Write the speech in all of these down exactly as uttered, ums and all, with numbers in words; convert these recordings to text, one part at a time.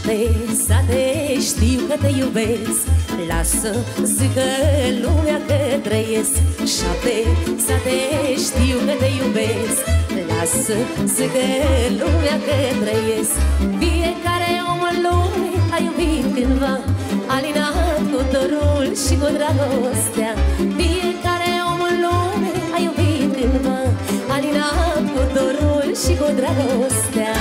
Șapte sate știu că te iubesc, lasă zică lumea că trăiesc. Șapte sate știu că te iubesc, lasă zică lumea că trăiesc. Fiecare om în lume a iubit cândva, alinat cu dorul și cu dragostea. Fiecare om în lume a iubit cândva, alinat cu dorul și cu dragostea.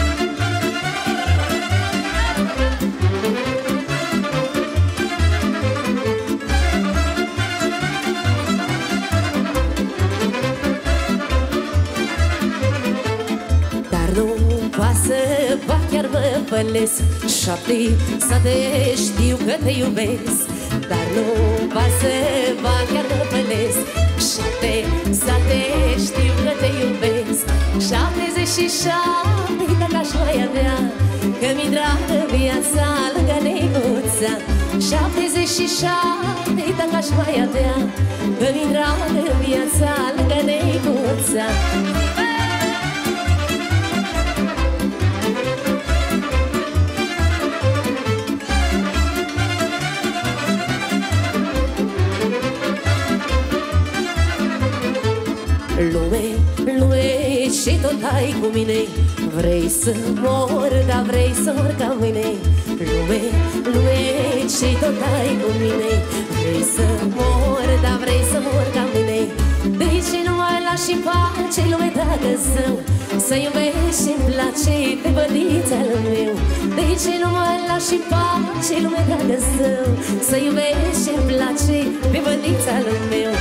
Ba chiar mă pălesc, șapte sate știu că te iubesc, dar nu pasă, ba chiar mă pălesc. Șapte sate știu că te iubesc, șaptezeci și șapte dacă aș mai avea, că mi-i dragă viața lângă neguța. Șaptezeci și șapte dacă aș mai avea, că mi-i dragă viața lângă neguța. Lume, lume, și tot ai cu mine, vrei să mor, dar vrei să mor ca mâine. Lume, lume, și tot ai cu mine, vrei să mor, dar vrei să mor ca mâine. De ce nu mai lași în pace, lume dragă zău, să iubești și-mi place pe bădițel meu. De ce nu mai lași în pace, lume dragă zău, să iubești și-mi place pe bădițel meu.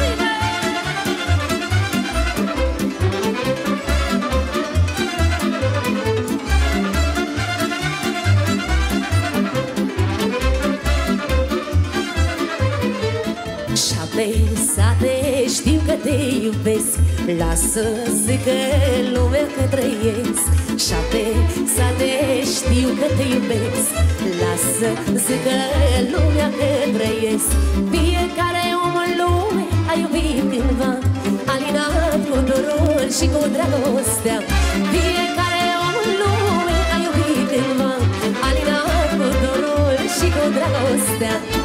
Șapte sate știu că te iubesc, lasă zică lumea că trăiesc. Șapte sate știu că te iubesc, lasă zică lumea că trăiesc. Fiecare om în lume a iubit cândva, alinat cu dorul și cu dragostea. Fiecare om în lume a iubit cândva, alinat cu dorul și cu dragostea.